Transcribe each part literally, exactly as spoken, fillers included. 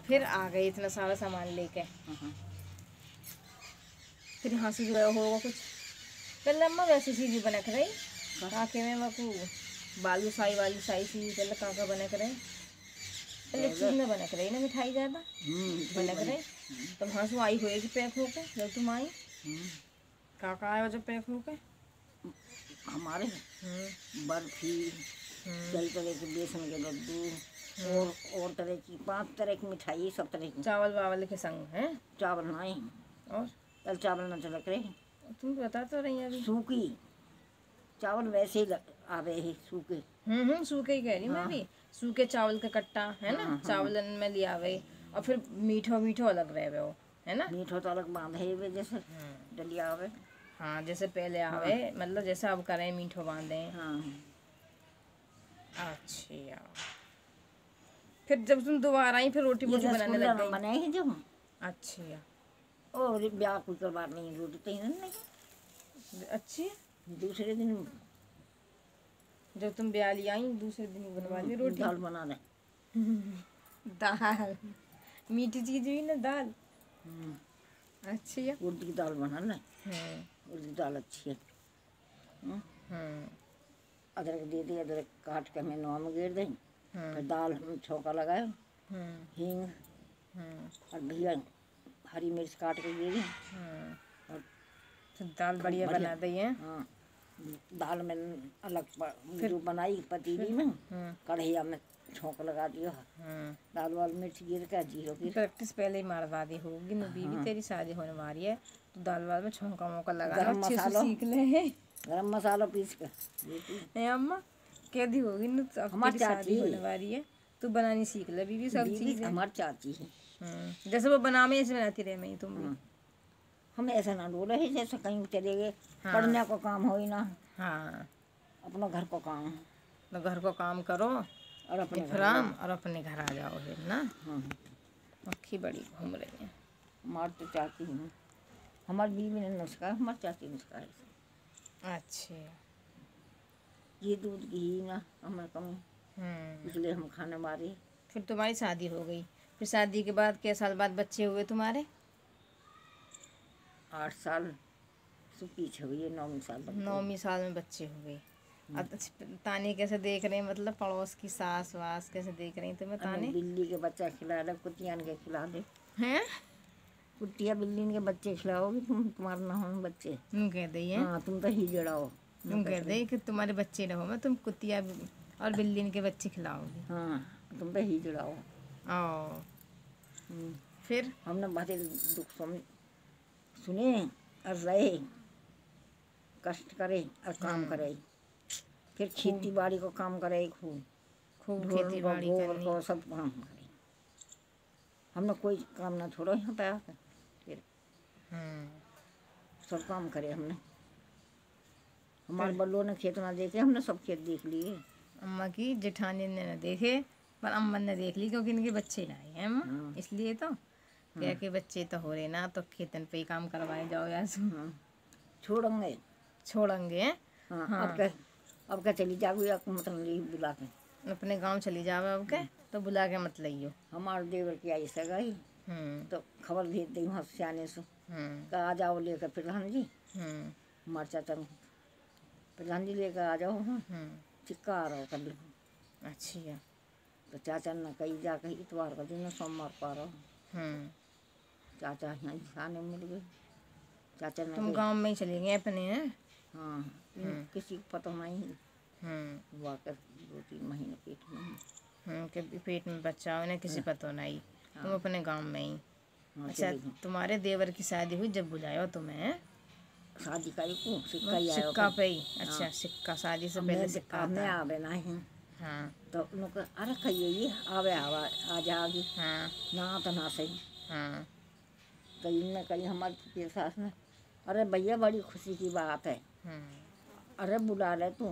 फिर आ गए इतना सारा सामान लेके। हाँ। फिर यहाँ से जो होगा कुछ पहले अम्मा वैसी चीज़ बना कर रही काके में मकू बालू साई वाली साई सी पहले काका बना कर पहले चीज़ में बना कर रही ना मिठाई ज़्यादा बना कर रही। तो वहाँ से आई होएगी पैक होके जब तुम आई काका आया जब पैक होके हमारे बर्फी कई तरह के बेसन के लड्डू और और तरह की पांच तरह की मिठाई सब तरह की चावल वावल के संग हैं चावल नहीं और कल चावल न चलक रहे तुम बता तो रही अभी सूखी चावल वैसे ही आ रहे हैं सूखे। हम्म हम्म सूखे ही कह रही मैं भी सूखे चावल का कट्टा है ना चावल में लिया हुए और फिर मीठो मीठो अलग रहे वो है ना मीठो तो अलग बांधे हुए जैसे डलिया आवे। हाँ जैसे पहले आवे मतलब जैसे अब करें मीठो बांधे। हाँ अच्छा फिर जब तुम दोबारा आई फिर रोटी मोटी बनाने लग गई बनाए जब। अच्छा और ब्याह कोई करवा नहीं रोटी तो नहीं अच्छी दूसरे दिन जब तुम ब्याह लिया आई दूसरे दिन बनवा ली रोटी दाल बना दे दाल मीठी चीज हुई ना दाल अच्छी है उड़द की दाल बना ले उड़द की दाल अच्छी है। अदरक दे दी अदरक काट के मैं नवा में गिर दी फिर दाल हम छौका लगाए हींग और भैया हरी मिर्च काट के दे दी और दाल बढ़िया बना दी है। हाँ दाल में अलग फिर बनाई पतीली में कढ़ैया में छौंक लगा दिया दाल वाल मिर्च गिर के जीरो की प्रैक्टिस पहले ही मारवा दी होगी ना बीवी तेरी शादी होने वाली है तो दाल वाल में छौंका मौका लगा गरम मसाला सीख ले गरम मसाला पीस के अम्मा कह दी होगी ना तो हमारी शादी होने वाली है तू बनानी सीख ले बीवी सब चीज हमारी चाची है जैसे वो बना में ऐसे बनाती रहे मैं तुम भी हम ऐसा ना बोले ही जैसे कहीं चले गए पढ़ने को काम हो ही ना। हाँ अपना घर को काम तो घर को काम करो और अपने फ्राम और अपने घर आ जाओ फिर ना। हाँ मक्खी बड़ी घूम रही है हमारी तो चाची हूँ हमारी बीवी ने नुस्खा हमारी चाची नुस्खा है। अच्छा ये दूध घी ना हमें कमी इसलिए हम खाने मारे। फिर तुम्हारी शादी हो गई फिर शादी के बाद क्या साल बाद बच्चे हुए तुम्हारे? आठ साल से पीछे हुई है नौवीं साल नौवीं साल में बच्चे हो गए। तानी कैसे देख रहे हैं मतलब पड़ोस की सास वास कैसे देख रही तुम्हें तानी? बिल्ली के बच्चा खिला दे कुतियान के खिला दे हैं कुतिया बिल्ली के बच्चे खिलाओगी तुम तुम्हारे ना हो बच्चे तुम कह दी है। हाँ तुम तो ही जड़ाओ तुम कह दे कि तुम्हारे बच्चे ना हो मैं तुम कुतिया और बिल्ली के बच्चे खिलाओगी। हाँ तुम तो ही जड़ाओ। ओ फिर हमने बहुत दुख समझ सुने और रहे कष्ट करे और काम करे फिर खेती बाड़ी को काम करे खूब खूब खेती बाड़ी को सब काम करे हमने कोई काम ना छोड़ो यहाँ पे आकर फिर सब काम करे हमने हमारे बल्लों ने खेत ना देखे हमने सब खेत देख लिए। अम्मा की जेठानी ने न देखे पर अम्मा ने देख ली क्योंकि इनके बच्चे लाए हैं अम्मा इसलिए तो क्या के बच्चे तो हो रहे ना तो खेतन पे ही काम करवाए जाओ यार छोड़ेंगे छोड़ेंगे हाँ, हाँ। अब क्या अब क्या चली जाओ या मतलब बुला के अपने गांव चली जाओ अब के तो बुला के मत लियो। हमारे देवर की आई सगाई तो खबर भेज दी वहाँ सियाने से कहा आ जाओ लेकर प्रधान जी हमारे चाचा प्रधान जी लेकर आ जाओ चिक्का आ रहा हो कल। अच्छा तो चाचा ने कही जा कही इतवार का दिन सोमवार को आ रहा चाचा यहाँ खाने मिल गए चाचा ने तुम गांव में ही चले गए अपने हैं। हाँ किसी को पता नहीं हुआ कर दो तीन महीने पेट में के पेट में बच्चा उन्हें किसी पता नहीं तुम अपने गांव में ही। अच्छा तुम्हारे देवर की शादी हुई जब बुलाया तुम्हें शादी का को सिक्का ही सिक्का पे ही। अच्छा सिक्का शादी से पहले सिक्का में आवे ना है। हाँ तो उनको अरे कहिए ये आवे आवा आ जाएगी। हाँ ना तो ना सही। हाँ कहीं न कहीं हमारी सास ने अरे भैया बड़ी खुशी की बात है अरे बुला ले तू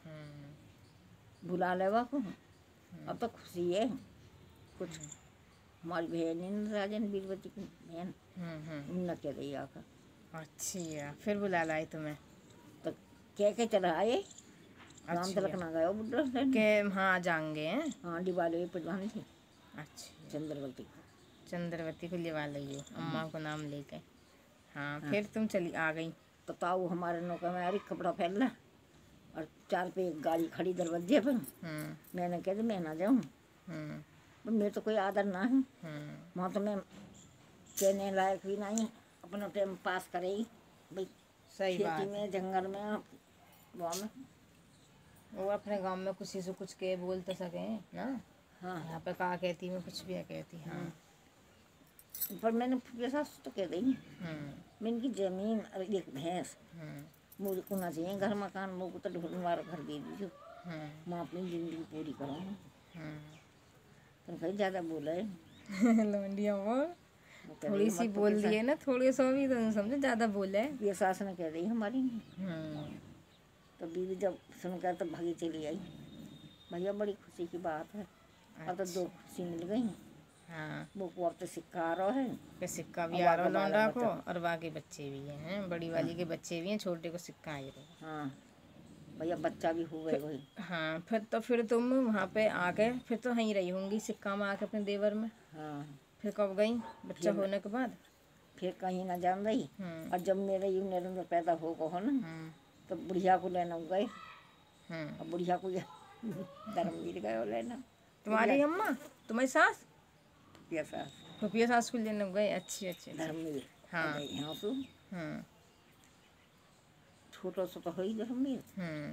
बुला ले वाको अब तो खुशी है कुछ हमारी बहन राजन बीरवती की बहन उनने कह रही आकर। अच्छा फिर बुला लाई तुम्हें तो कह के चला आए राम तिलक ना गए बुढ़ा के हाँ जाएंगे हाँ दिवाली पर जाने थे। अच्छा चंद्रवती चंद्रवती को लिवा ली हो अम्मा को नाम लेके। हाँ, फिर तुम चली आ गई। तो ताऊ हमारे नौका में अरे कपड़ा फैल रहा और चार पे एक गाड़ी खड़ी दरवाजे पर। मैंने कह दी मैं ना जाऊँ, मेरे तो कोई आदर ना है वहाँ, तो मैं कहने लायक भी नहीं, अपना टाइम पास करेगी भाई। सही बात खेती में, जंगल में, गाँव में। वो अपने गांव में किसी से कुछ के बोल तो सके ना। हाँ, यहाँ पे कहा कहती मैं कुछ भी कहती। हाँ, पर मैंने फुफिया सास तो कह दी मैं इनकी जमीन और एक भैंस मुझे को ना चाहिए, घर मकान मुझको तो ढूंढवार घर दे दीजिए, मैं अपनी जिंदगी पूरी करूँगी। तुम कहीं ज़्यादा बोला है लौंडिया वो थोड़ी सी बोल दी है ना, थोड़ी सौ भी तो समझो ज़्यादा बोला है। ये सास ने कह रही हमारी। तो बीवी जब सुनकर तो भागी चली आई। भैया बड़ी खुशी की बात है। अब तो दो खुशी मिल गई। हाँ, वो को अब तो सिक्का आ रहा है, पे सिक्का भी आ रहा लौंडा को, और बाकी बच्चे भी हैं, बड़ी वाली के बच्चे भी हैं, छोटे को सिक्का आ रहा। हाँ भैया बच्चा भी हुआ है वही। हाँ, फिर तो फिर तुम वहाँ पे आके फिर तो वहीं रही होंगी सिक्का में आके अपने देवर में। हाँ, फिर कब गई बच्चा होने के बाद? फिर कहीं ना जान रही। और जब मेरे यू नरेंद्र पैदा हो गो ना तो बुढ़िया को लेना गए। और बुढ़िया को धर्मवीर गए लेना। तुम्हारी अम्मा, तुम्हारी सास, फुफिया सास, फुफिया सास को लेने गए। अच्छी अच्छी। धर्मवीर। हाँ, यहाँ से छोटा सा तो है ही धर्मवीर।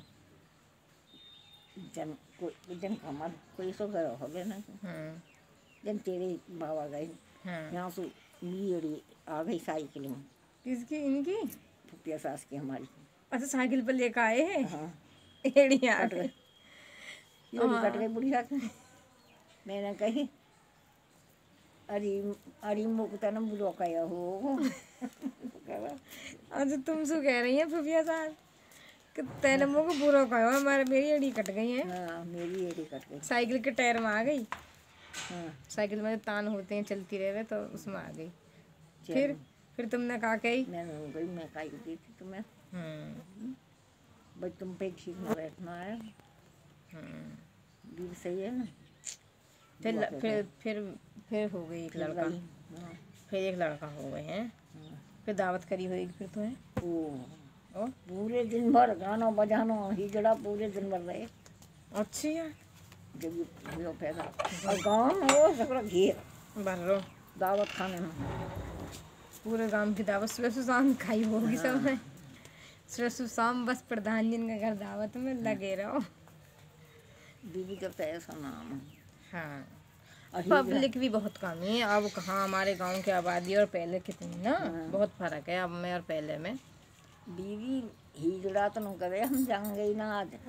जन कोई जन कमर कोई सो गए हो गए ना, जन तेरे बाबा गए यहाँ से मीड़ी आ गई साइकिल में। किसकी? इनकी फुफिया सास की हमारी। अच्छा, साइकिल पर लेकर आए हैं। हाँ, एड़ी आ गई, कट गई बुढ़िया की। मैंने कही अरे अरे मुकता न बुलो कया हो। अच्छा, तुम शू कह रही हैं फुफिया साहब कि तेने मुझको बुरा कहो, हमारे मेरी एड़ी कट गई है। हाँ, मेरी एड़ी कट गई। साइकिल के टायर में आ गई। हाँ, साइकिल में तान होते हैं चलती रहे तो उसमें आ गई। फिर फिर तुमने कहा कही मैंने गई मैं काई दी थी तुम्हें भाई, तुम पे ठीक ना बैठना है। भी सही है ना। फिर फिर फिर फिर हो गई एक लड़का। फिर एक लड़का हो गए हैं। फिर दावत करी होगी फिर तो है। ओ, ओ पूरे दिन भर गाना बजाना हिजड़ा पूरे दिन भर रहे। अच्छी है। जब ये पैदा और गाँव में वो सकरा घेर भर दावत खाने में पूरे गांव की दावत सुबह से शाम खाई होगी सब है। सुबह से शाम बस प्रधान जी के घर दावत में लगे रहो। बीवी का तो ऐसा नाम है। हाँ, पब्लिक भी बहुत कम है अब। कहाँ हमारे गांव की आबादी और पहले कितनी ना, बहुत फर्क है अब में और पहले में। बीवी हिजड़ा तो न करे हम जाएंगे ही ना आज।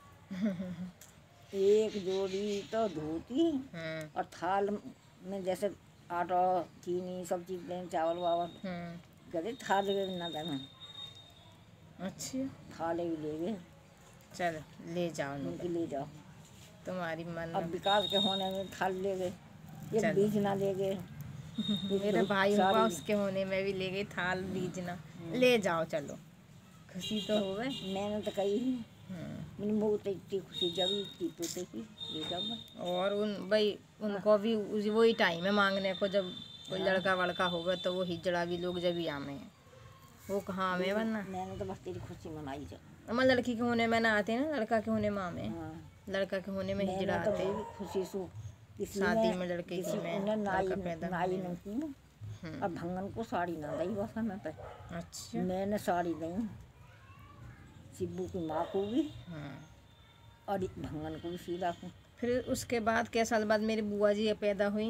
एक जोड़ी तो धोती और थाल में जैसे आटा चीनी सब चीज लें, चावल वावल करे थाल में ना देना। अच्छा, थाले भी ले गए। चल ले जाओ, उनकी ले जाओ तुम्हारी मन। अब विकास के होने में थाल ले गए, एक बीज ना ले गए। मेरा भाई हुआ उसके होने में भी ले गई थाल बीज ना। ले जाओ चलो, खुशी तो हो गए। मैंने तो कही ही मैंने बहुत इतनी खुशी जब इतनी तो देखी ले जाओ। और उन भाई उनको भी वही टाइम है मांगने को, जब कोई लड़का वड़का होगा तो वो हिजड़ा भी लोग जब ही आमे हैं, वो कहाँ आमे वरना। मैंने तो बस तेरी खुशी मनाई जब हमारे लड़की के होने में ना आते हैं ना, लड़का के होने में आमे। लड़का के होने में हिजड़ा आते हैं। खुशी सु शादी में लड़के की में लड़का पैदा नाई न की अब भंगन को साड़ी ना दी बस हमें पे। अच्छा, मैंने साड़ी दी शिब्बू की माँ को भी और भंगन को भी सीधा को। फिर उसके बाद क्या साल बाद मेरी बुआ जी पैदा हुई?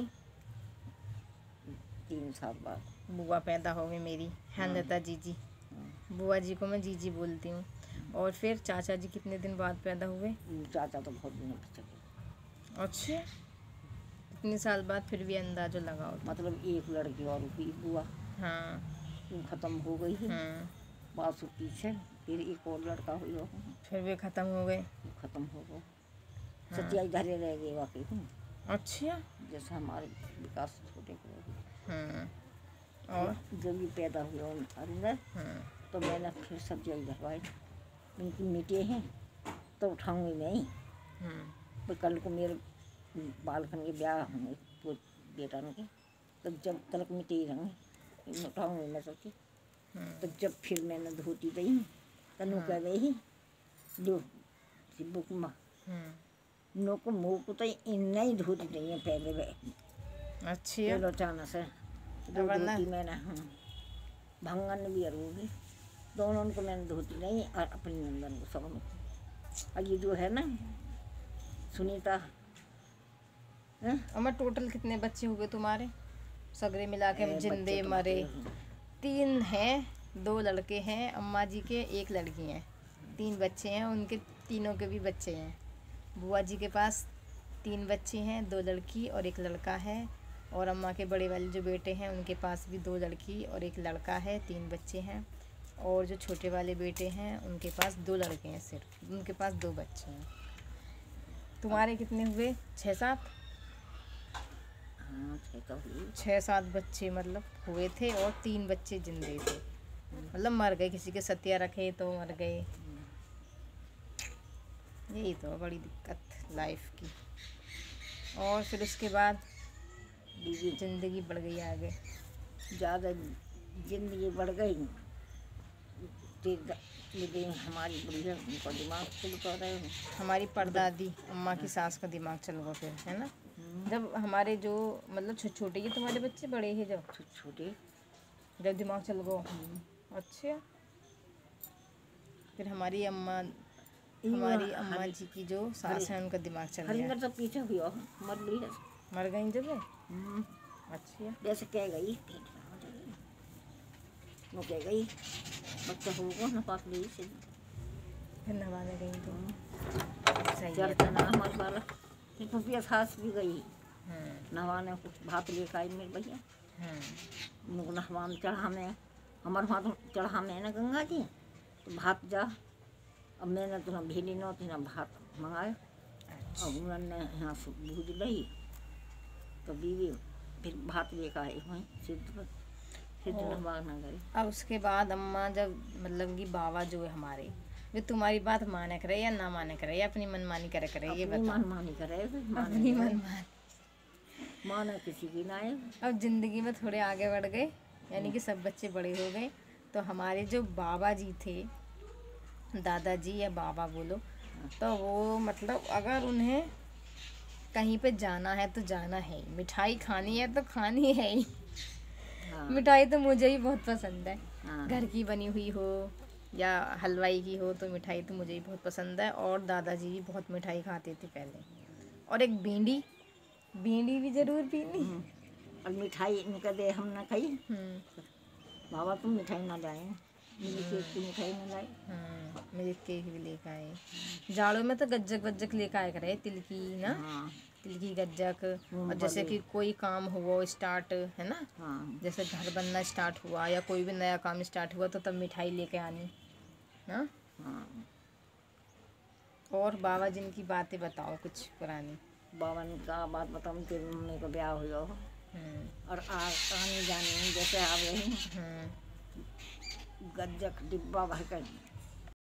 तीन साल बाद बुआ पैदा हो गई मेरी, हेमलता जीजी। बुआ जी को मैं जीजी बोलती हूँ। और फिर चाचा जी कितने दिन बाद पैदा हुए? चाचा तो बहुत दिन बच्चे। अच्छा, इतने साल बाद फिर भी अंदाजा लगाओ। मतलब एक लड़की और हुई बुआ। हाँ, वो खत्म हो गई है। बात सु पीछे फिर एक और लड़का हुई, फिर भी खत्म हो गए। खत्म हो गए। सच्चा इधर रह गए वाकई। अच्छा, जैसे हमारे विकास छोटे को। और जब भी पैदा हुआ अंदर तो मैंने फिर सब्जियाँ धरवाई। उनकी मिट्टी हैं तो उठाऊंगी नहीं। तो कल को मेरे बालकन के ब्याह होंगे बेटा के तो जब तलक मिट्टी रंग उठाऊंगी मैं सोची, तो जब फिर मैंने धोती गई तनु कह गई लो बुक माँ नो को मुँह को तो इन्ना ही धोती नहीं है पहले वे अच्छी चलो चाना से दो धोती मैंने हाँ भंगन भी अरूगी दोनों को मैंने धोती नहीं और अपनी नंदन को सब में। और ये जो है ना सुनीता है अम्मा टोटल कितने बच्चे हुए तुम्हारे सगरे मिला के जिंदे मरे? तीन हैं, दो लड़के हैं अम्मा जी के, एक लड़की है, तीन बच्चे हैं, उनके तीनों के भी बच्चे हैं। बुआ जी के पास तीन बच्चे हैं, दो लड़की और एक लड़का है, और अम्मा के बड़े वाले जो बेटे हैं उनके पास भी दो लड़की और एक लड़का है, तीन बच्चे हैं। और जो छोटे वाले बेटे हैं उनके पास दो लड़के हैं, सिर्फ उनके पास दो बच्चे हैं। तुम्हारे कितने हुए? छः सात हाँ छः तो हुई। छः सात बच्चे मतलब हुए थे और तीन बच्चे जिंदे थे, मतलब मर गए, किसी के सतिया रखे तो मर गए। यही तो बड़ी दिक्कत लाइफ की। और फिर उसके बाद ज़िंदगी बढ़ गई आगे, ज़्यादा जिंदगी बढ़ गई। लेकिन हमारी बुढ़िया उनका दिमाग खुल कर रहे हो। हमारी परदादी अम्मा की सास का दिमाग चल गया फिर, है ना? जब हमारे जो मतलब छोटे छोटे ये तुम्हारे बच्चे बड़े हैं जब छोटे जब दिमाग चल गया। अच्छा, फिर हमारी अम्मा हमारी अम्मा जी की जो सास है उनका दिमाग चल गया। हरिंदर तो पीछे हुआ मर गई है, मर गई जब वो। अच्छा, जैसे कह गई वो कह गई बच्चा होगा ना पास गई से फिर नवाने गई तो सही है। चलता ना हमारे वाला फिर खुफिया सास भी गई नहाने को, भात लेकर आई मेरे भैया उनको नहवान चढ़ा में हमारे वहाँ तो चढ़ा में ना गंगा जी, तो भात जा अब मैंने तो ना भेली न थी ना भात मंगाए। और उन्होंने यहाँ से भूज रही तो बीवी फिर भात लेकर आए वहीं सिद्ध पर सिद्ध नहवाना गई। अब उसके बाद अम्मा जब मतलब कि बाबा जो है हमारे वे तुम्हारी बात माने करे या ना माने करे या अपनी मनमानी करे करे, ये बताओ। मनमानी करे अपनी मनमानी माना किसी की ना है। अब जिंदगी में थोड़े आगे बढ़ गए, यानी कि सब बच्चे बड़े हो गए, तो हमारे जो बाबा जी थे, दादाजी या बाबा बोलो, तो वो मतलब अगर उन्हें कहीं पे जाना है तो जाना है ही, मिठाई खानी है तो खानी है ही। हाँ। मिठाई तो मुझे ही बहुत पसंद है, हाँ। घर की बनी हुई हो या हलवाई की हो, तो मिठाई तो मुझे ही बहुत पसंद है। और दादाजी भी बहुत मिठाई खाते थे पहले, और एक भिंडी भिंडी भी जरूर पीनी। और मिठाई इनका दे हम ना खाई, बाबा तुम मिठाई ना लाए, मेरी केक की मिठाई ना लाए। हाँ, मेरे केक भी लेकर आए। जाड़ों में तो गज्जक वज्जक लेकर आए करे, तिल की ना। हाँ। तिल की गज्जक, और जैसे कि कोई काम हुआ स्टार्ट, है ना। हाँ। जैसे घर बनना स्टार्ट हुआ या कोई भी नया काम स्टार्ट हुआ तो तब मिठाई लेके आनी ना। हाँ। और बाबा जिन की बातें बताओ कुछ पुरानी। बाबा ने कहा बात बताऊँ, तेरी मम्मी का ब्याह हुआ और आने जाने जैसे आ गए गज्जक डिब्बा भर कर